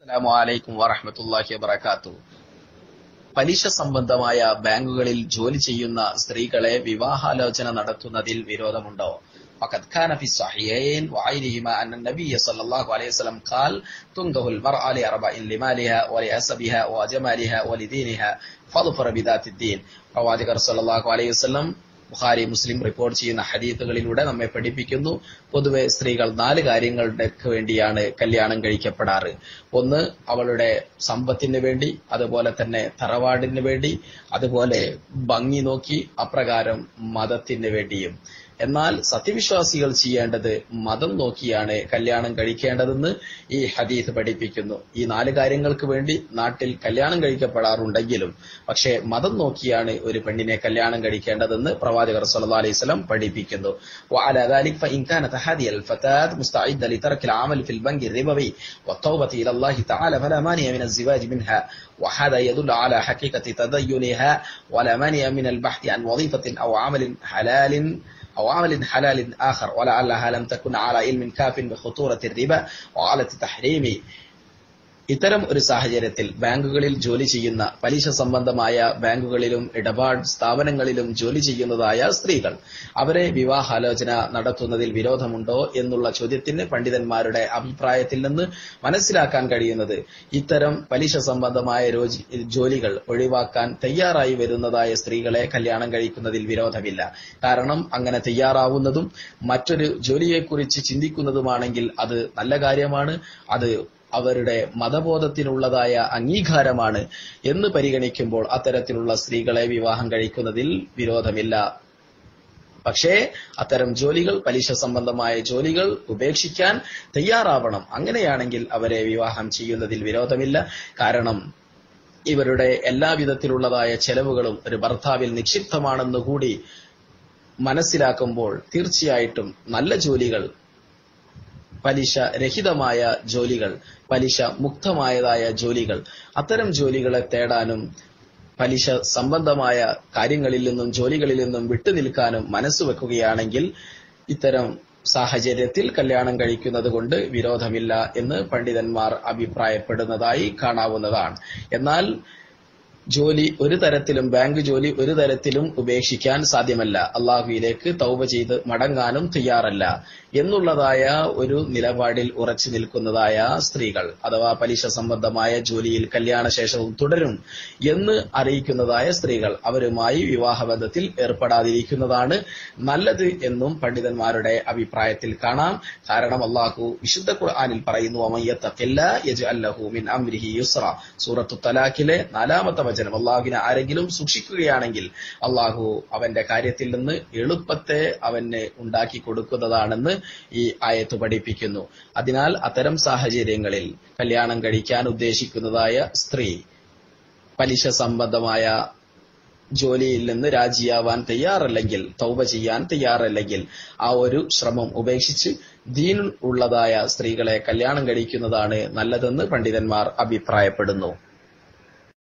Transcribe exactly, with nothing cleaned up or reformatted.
അസ്സലാമു അലൈക്കും വറഹ്മത്തുള്ളാഹി വബറകാതുഹു. പലിശ സംബന്ധമായ ബാങ്കുകളിൽ ജോലി ചെയ്യുന്ന സ്ത്രീകളെ വിവാഹാലോചന നടത്തുന്നതിൽ വിരോധമുണ്ടോ? فقد كان في الصحيحين وغيرهما أن النبي صلى الله عليه وسلم قال تنكح المرأة لأربع: لمالها ولحسبها وجمالها ولدينها فاظفر بذات الدين. പ്രവാചകർ സല്ലല്ലാഹു അലൈഹി വസല്ലം ബുഖാരി മുസ്ലിം റിപ്പോർട്ട് ചെയ്യുന്ന ഹദീസുകളിലൂടെ നമ്മെ പഠിപ്പിക്കുന്നു, പൊതുവെ സ്ത്രീകൾ നാല് കാര്യങ്ങളുടെ വേണ്ടിയാണ് കല്യാണം കഴിക്കപ്പെടാറ്. ഒന്ന്, അവളുടെ സമ്പത്തിന് വേണ്ടി, അതുപോലെ തന്നെ തറവാടിന് വേണ്ടി, അതുപോലെ ഭംഗി നോക്കി, അപ്രകാരം മതത്തിന് വേണ്ടിയും. എന്നാൽ സത്യവിശ്വാസികൾ ചെയ്യേണ്ടത് മതം നോക്കിയാണ് കല്യാണം കഴിക്കേണ്ടതെന്ന് ഈ ഹദീസ് പഠിപ്പിക്കുന്നു. ഈ നാല് കാര്യങ്ങൾക്ക് വേണ്ടി നാട്ടിൽ കല്യാണം കഴിക്കപ്പെടാറുണ്ടെങ്കിലും പക്ഷേ മതം നോക്കിയാണ് ഒരു പെണ്ണിനെ കല്യാണം കഴിക്കേണ്ടതെന്ന് പ്രവാചകർ സല്ലല്ലാഹു അലൈഹി വസല്ലം പഠിപ്പിക്കുന്നു. وعلى ذلك فإن كانت هذه الفتاة مستعدة لترك العمل في البنك الربوي والتوبة إلى الله تعالى فلا مانع من الزواج منها، وهذا يدل على حقيقة تدينها، ولا مانع من البحث عن وظيفة أو عمل حلال أو عمل حلال آخر، ولعلها لم تكن على علم كاف بخطورة الربا وعلى تحريمه. ഇത്തരം ഒരു സാഹചര്യത്തിൽ ബാങ്കുകളിൽ ജോലി ചെയ്യുന്ന, പലിശ സംബന്ധമായ ബാങ്കുകളിലും ഇടപാട് സ്ഥാപനങ്ങളിലും ജോലി ചെയ്യുന്നതായ സ്ത്രീകൾ, അവരെ വിവാഹാലോചന നടത്തുന്നതിൽ വിരോധമുണ്ടോ എന്നുള്ള ചോദ്യത്തിന് പണ്ഡിതന്മാരുടെ അഭിപ്രായത്തിൽ നിന്ന് മനസ്സിലാക്കാൻ കഴിയുന്നത്, ഇത്തരം പലിശ സംബന്ധമായ ജോലികൾ ഒഴിവാക്കാൻ തയ്യാറായി വരുന്നതായ സ്ത്രീകളെ കല്യാണം കഴിക്കുന്നതിൽ വിരോധമില്ല. കാരണം അങ്ങനെ തയ്യാറാവുന്നതും മറ്റൊരു ജോലിയെക്കുറിച്ച് ചിന്തിക്കുന്നതുമാണെങ്കിൽ അത് നല്ല കാര്യമാണ്, അത് അവരുടെ മതബോധത്തിനുള്ളതായ അംഗീകാരമാണ് എന്ന് പരിഗണിക്കുമ്പോൾ അത്തരത്തിലുള്ള സ്ത്രീകളെ വിവാഹം കഴിക്കുന്നതിൽ വിരോധമില്ല. പക്ഷേ അത്തരം ജോലികൾ, പലിശ സംബന്ധമായ ജോലികൾ ഉപേക്ഷിക്കാൻ തയ്യാറാവണം. അങ്ങനെയാണെങ്കിൽ അവരെ വിവാഹം ചെയ്യുന്നതിൽ വിരോധമില്ല. കാരണം ഇവരുടെ എല്ലാവിധത്തിലുള്ളതായ ചെലവുകളും ഒരു ഭർത്താവിൽ നിക്ഷിപ്തമാണെന്ന് കൂടി മനസ്സിലാക്കുമ്പോൾ തീർച്ചയായിട്ടും നല്ല ജോലികൾ, പലിശ രഹിതമായ ജോലികൾ, പലിശ മുക്തമായതായ ജോലികൾ, അത്തരം ജോലികളെ തേടാനും പലിശ സംബന്ധമായ കാര്യങ്ങളിൽ നിന്നും ജോലികളിൽ നിന്നും വിട്ടുനിൽക്കാനും മനസ്സുവെക്കുകയാണെങ്കിൽ ഇത്തരം സാഹചര്യത്തിൽ കല്യാണം കഴിക്കുന്നത് കൊണ്ട് വിരോധമില്ല എന്ന് പണ്ഡിതന്മാർ അഭിപ്രായപ്പെടുന്നതായി കാണാവുന്നതാണ്. എന്നാൽ ജോലി ഒരു തരത്തിലും, ബാങ്ക് ജോലി ഒരു തരത്തിലും ഉപേക്ഷിക്കാൻ സാധ്യമല്ല. അള്ളാഹുവിലേക്ക് തൗബ ചെയ്ത് മടങ്ങാനും തയ്യാറല്ല എന്നുള്ളതായ ഒരു നിലപാടിൽ ഉറച്ചു നിൽക്കുന്നതായ സ്ത്രീകൾ, അഥവാ പലിശ സംബന്ധമായ ജോലിയിൽ കല്യാണശേഷവും തുടരും എന്ന് അറിയിക്കുന്നതായ സ്ത്രീകൾ, അവരുമായി വിവാഹബന്ധത്തിൽ ഏർപ്പെടാതിരിക്കുന്നതാണ് നല്ലത് എന്നും പണ്ഡിതന്മാരുടെ അഭിപ്രായത്തിൽ കാണാം. കാരണം അള്ളാഹു വിശുദ്ധ ഖുർആനിൽ പറയുന്നു, വമൻ യത്തഖില്ലാഹ യജ്അൽ ലഹു മിൻ അംരിഹി യുസ്റ. സൂറത്തു തലാഖിലെ നാലാമത്തെ വചനം, അള്ളാഹുവിനെ ആരെങ്കിലും സൂക്ഷിക്കുകയാണെങ്കിൽ അള്ളാഹു അവന്റെ കാര്യത്തിൽ നിന്ന് എളുപ്പത്തെ അവന് ഉണ്ടാക്കി കൊടുക്കുന്നതാണെന്ന് ഈ ആയത്ത് പഠിപ്പിക്കുന്നു. അതിനാൽ അത്തരം സാഹചര്യങ്ങളിൽ കല്യാണം കഴിക്കാൻ ഉദ്ദേശിക്കുന്നതായ സ്ത്രീ പലിശ സംബന്ധമായ ജോലിയിൽ നിന്ന് രാജിയാവാൻ തയ്യാറല്ലെങ്കിൽ, തൗബ ചെയ്യാൻ തയ്യാറല്ലെങ്കിൽ ആ ഒരു ശ്രമം ഉപേക്ഷിച്ച് ദീൻ ഉള്ളതായ സ്ത്രീകളെ കല്യാണം കഴിക്കുന്നതാണ് നല്ലതെന്ന് പണ്ഡിതന്മാർ അഭിപ്രായപ്പെടുന്നു.